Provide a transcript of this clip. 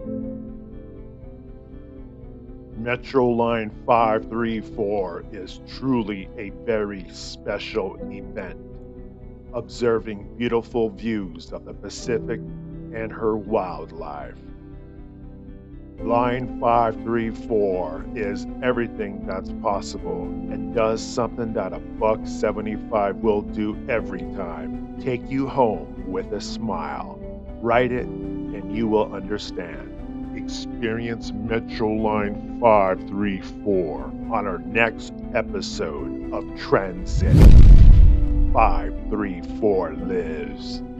Metro Line 534 is truly a very special event, observing beautiful views of the Pacific and her wildlife. Line 534 is everything that's possible and does something that a buck 75 will do every time. Take you home with a smile. Write it and you will understand. Experience Metro Line 534 on our next episode of Transit. 534 lives.